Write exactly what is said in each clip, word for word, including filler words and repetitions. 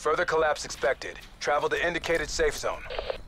Further collapse expected. Travel to indicated safe zone.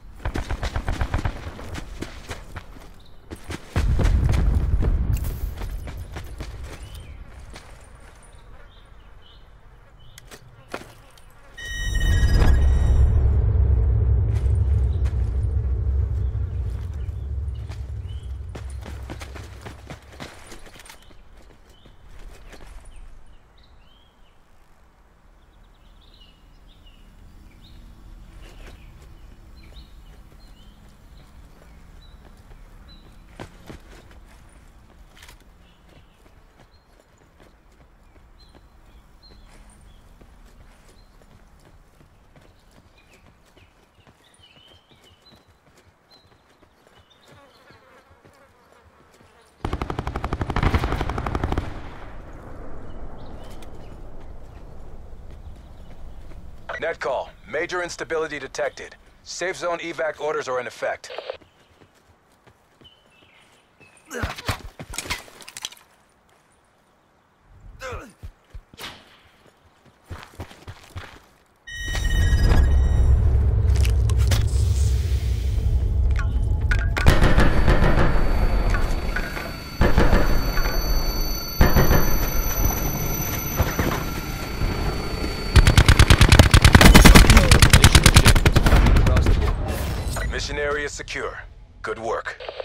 Net call. Major instability detected. Safe zone evac orders are in effect. Mission area secure. Good work.